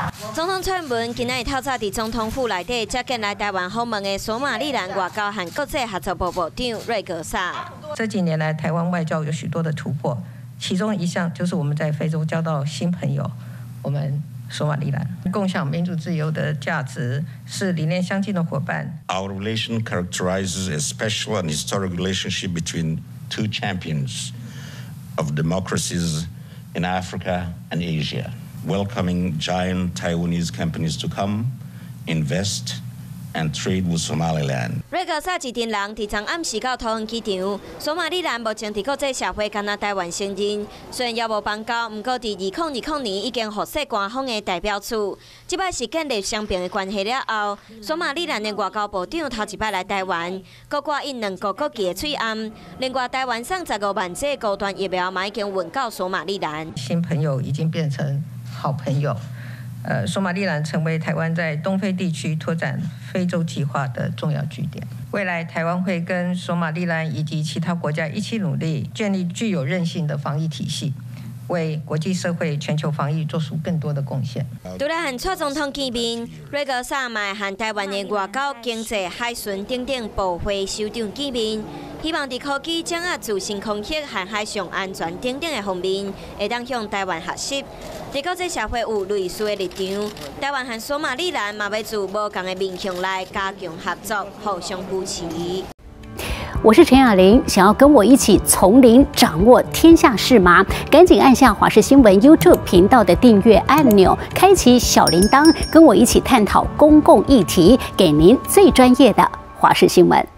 总统蔡英文今日透早伫总统府内底接见来台湾访问的索马利兰外交和国际合作部部长瑞格萨。 这几年来，台湾外交有许多的突破，其中一项就是我们在非洲交到新朋友，我们索马利兰共享民主自由的价值，是理念相近的伙伴。 Our relation characterizes a special and historic relationship between two champions of democracies in Africa and Asia, welcoming giant Taiwanese companies to come, invest, and trade with Somaliland. 瑞格萨一群人伫昨暗时到桃园机场。索马利兰目前伫国际社会敢若台湾承认，虽然也无邦交，不过伫2020年已经获悉官方的代表处。即摆是建立双边的关系了后，索马利兰的外交部长头一摆来台湾，各挂印两个国旗的喙罨。另外，台湾送15万剂高端疫苗嘛已经运到索马利兰。 新朋友已经变成好朋友。索马利兰成为台湾在东非地区拓展非洲计划的重要据点。未来，台湾会跟索马利兰以及其他国家一起努力，建立具有韧性的防疫体系，为国际社会全球防疫做出更多的贡献。 除了和蔡总统见面，瑞格萨嘛和台湾的外交、经济、海巡等等部会首长见面，希望在科技掌握自身空隙和海上安全等等的方面，会当向台湾学习。在国际社会有类似的立场，台湾和索马利兰嘛要自无同的面向来加强合作，互相扶持。 我是陈雅玲，想要跟我一起从零掌握天下事吗？赶紧按下华视新闻 YouTube 频道的订阅按钮，开启小铃铛，跟我一起探讨公共议题，给您最专业的华视新闻。